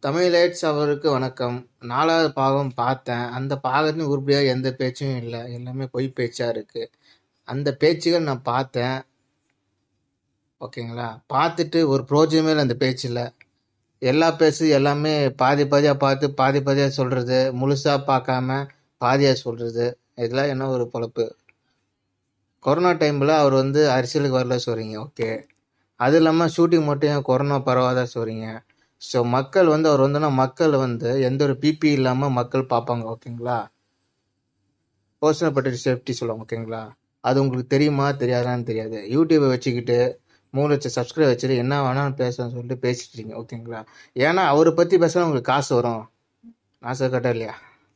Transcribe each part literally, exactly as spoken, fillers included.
தமிழைட்ஸ் அவருக்கு வணக்கம். நாலாவது பாகம் பார்த்தேன். அந்த பாகத்தின் உருப்படியாக எந்த பேச்சும் இல்லை. எல்லாமே பொய் பேச்சா இருக்கு. அந்த பேச்சுகள் நான் பார்த்தேன். ஓகேங்களா? பார்த்துட்டு ஒரு பிரோஜனமே இல்லை அந்த பேச்சில். எல்லா பேச்சு எல்லாமே பாதி பாதியாக பார்த்து பாதி பாதியாக சொல்கிறது, முழுசாக பார்க்காம பாதியாக சொல்கிறது. இதெல்லாம் என்ன ஒரு பொழப்பு? கொரோனா டைமில் அவர் வந்து அரசியலுக்கு வரல சொல்கிறீங்க, ஓகே. அது இல்லாமல் ஷூட்டிங் மட்டும் ஏன் கொரோனா பரவாத சொல்கிறீங்க. ஸோ மக்கள் வந்து அவர் வந்துன்னா மக்கள் வந்து எந்த ஒரு பிபி இல்லாமல் மக்கள் பார்ப்பாங்க, ஓகேங்களா? பர்சனல் ப்ரொடெக்டிவ் சேஃப்டி சொல்லுவாங்க, ஓகேங்களா? அது உங்களுக்கு தெரியுமா தெரியாதான்னு தெரியாது. யூடியூப்பை வச்சுக்கிட்டு மூணு லட்சம் சப்ஸ்கிரைப் வச்சுட்டு என்ன வேணாலும் பேசணும்னு சொல்லிட்டு பேசிட்டு இருக்கீங்க, ஓகேங்களா? ஏன்னா அவரை பற்றி பேசினா உங்களுக்கு காசு வரும். நான் சொல்ல கரெக்டாக இல்லையா?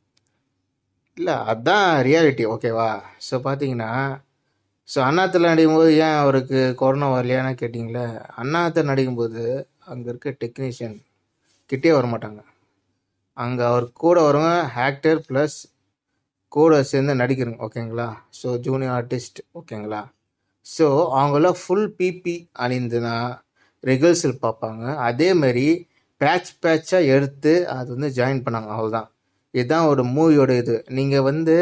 இல்லை, அதுதான் ரியாலிட்டி, ஓகேவா? ஸோ பார்த்தீங்கன்னா, ஸோ அண்ணாத்தில் நடிக்கும்போது ஏன் அவருக்கு கொரோனா வரலையான்னு கேட்டிங்களே. அண்ணாத்தில் நடிக்கும்போது அங்கே இருக்க டெக்னீஷியன் கிட்டே வர மாட்டாங்க. அங்கே அவர் கூட வரவங்க ஆக்டர் ப்ளஸ் கூட சேர்ந்து நடிக்கிறங்க, ஓகேங்களா? ஸோ ஜூனியர் ஆர்டிஸ்ட், ஓகேங்களா? ஸோ அவங்களாம் ஃபுல் பிபி அணிந்துனா ரிகர்சல் பார்ப்பாங்க. அதேமாரி பேட்ச் பேட்சாக எடுத்து அது வந்து ஜாயின் பண்ணாங்க, அவ்வளோதான். இதுதான் ஒரு மூவியோட இது. நீங்கள் வந்து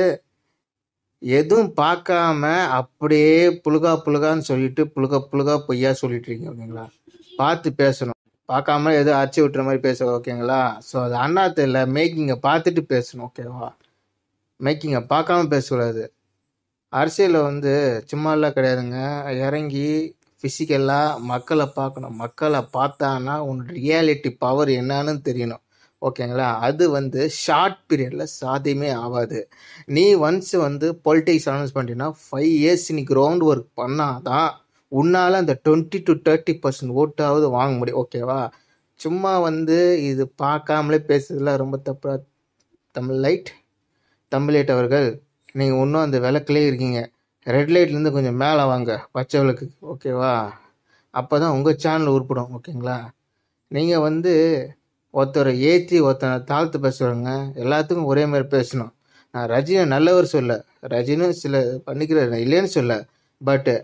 எதுவும் பார்க்காம அப்படியே புழுகா புழுகான்னு சொல்லிட்டு புழுக புழுகா பொய்யா சொல்லிட்டு இருக்கீங்க, ஓகேங்களா? பார்த்து பேசணும். பார்க்காம எதுவும் அடிச்சு விட்டுற மாதிரி பேச, ஓகேங்களா? ஸோ அது அண்ணா தெரியல, மேக்கிங்கை பார்த்துட்டு பேசணும், ஓகேவா? மேக்கிங்கை பார்க்காம பேசக்கூடாது. அரசியலில் வந்து சும்மாலாம் கிடையாதுங்க. இறங்கி ஃபிசிக்கலாக மக்களை பார்க்கணும். மக்களை பார்த்தான்னா உன்னோட ரியாலிட்டி பவர் என்னன்னு தெரியணும், ஓகேங்களா? அது வந்து ஷார்ட் பீரியடில் சாத்தியமே ஆகாது. நீ ஒன்ஸ் வந்து பொலிட்டிக்ஸ் அனௌன்ஸ் பண்ணிட்டீங்கன்னா ஃபைவ் இயர்ஸ் நீ கிரவுண்ட் ஒர்க் பண்ணாதான் உன்னால் அந்த டுவெண்ட்டி டு தேர்ட்டி பர்சன்ட் ஓட்டாவது வாங்க முடியும், ஓகேவா? சும்மா வந்து இது பார்க்காமலே பேசுறதுல ரொம்ப தப்பா. தமிழ் லைட் தமிழ் அவர்கள், நீங்கள் இன்னும் அந்த விளக்குலேயே இருக்கீங்க. ரெட் லைட்லேருந்து கொஞ்சம் மேலே வாங்க, பச்சை விளக்கு, ஓகேவா? அப்போ தான் உங்கள் சேனல் உருப்பிடும், ஓகேங்களா? நீங்கள் வந்து ஒருத்தரை ஏற்றி ஒருத்தனை தாழ்த்து பேசுகிறவங்க எல்லாத்துக்கும் ஒரே மாதிரி பேசணும். நான் ரஜினி நல்லவர் சொல்ல, ரஜினி சில பண்ணிக்கிற இல்லைன்னு சொல்ல, பட்டு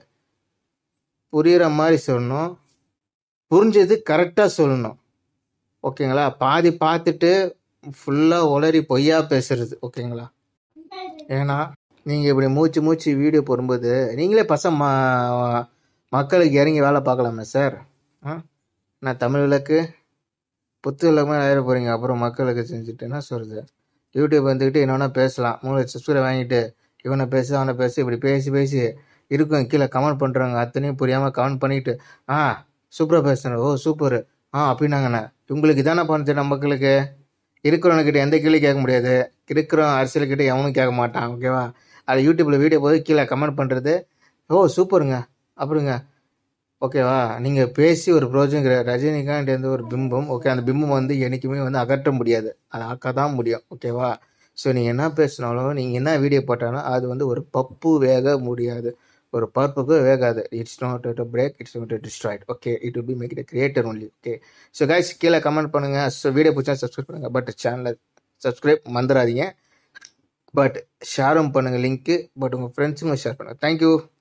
புரிகிற மாதிரி சொல்லணும். புரிஞ்சது கரெக்டாக சொல்லணும், ஓகேங்களா? பாதி பார்த்துட்டு ஃபுல்லாக உளறி பொய்யா பேசுறது, ஓகேங்களா? ஏன்னா நீங்கள் இப்படி மூச்சு மூச்சு வீடியோ போடும்போது நீங்களே பசங்க ம மக்களுக்கு இறங்கி வேலை பார்க்கலாமே சார். ஆ நான் தமிழ் விளக்கு புத்து விளக்குமே ஆயிட போகிறீங்க. அப்புறம் மக்களுக்கு செஞ்சுட்டு என்ன சொல்கிறது? யூடியூப் வந்துக்கிட்டு என்னென்னா பேசலாம். மூணு லட்சம் சப்ஸ்கிரைப் வாங்கிட்டு இவனை பேசு அவனை பேசு இப்படி பேசி பேசி இருக்கும். கீழே கமெண்ட் பண்ணுறாங்க, அத்தனையும் புரியாமல் கமெண்ட் பண்ணிவிட்டு ஆ சூப்பராக பேசுகிறேன், ஓ சூப்பர் ஆ அப்படின்னாங்கண்ணே. உங்களுக்கு இதானே பண்ணுறது? நம்ம மக்களுக்கு இருக்கிறவனுக்கிட்ட எந்த கேள்வி கேட்க முடியாது. இருக்கிறவன் அரசியல்கிட்ட எவனும் கேட்க மாட்டான், ஓகேவா? அது யூடியூப்பில் வீடியோ போது கீழே கமெண்ட் பண்ணுறது ஓ சூப்பருங்க அப்படிங்க, ஓகேவா? நீங்கள் பேசி ஒரு ப்ரோஜனம் கிடையாது. ரஜினிகாந்த் எந்த ஒரு பிம்பம், ஓகே, அந்த பிம்பம் வந்து என்றைக்குமே வந்து அகற்ற முடியாது, அது ஆக்க தான் முடியும், ஓகேவா? ஸோ நீங்கள் என்ன பேசினாலும் நீங்கள் என்ன வீடியோ போட்டாலும் அது வந்து ஒரு பப்பு வேக முடியாது, ஒரு பருப்புக்கு வேகாது. It's not to break, it's not to destroyed, okay. It will be make it creator only, okay. So guys, கீழே கமெண்ட் பண்ணுங்கள். ஸோ வீடியோ பிடிச்சா சப்ஸ்கிரைப் பண்ணுங்கள். பட் சேனலை சப்ஸ்கிரைப் மறந்துடாதீங்க. பட் ஷேரும் பண்ணுங்கள் லிங்க்கு. பட் உங்கள் ஃப்ரெண்ட்ஸுக்கும் ஷேர் பண்ணுங்கள். தேங்க்யூ.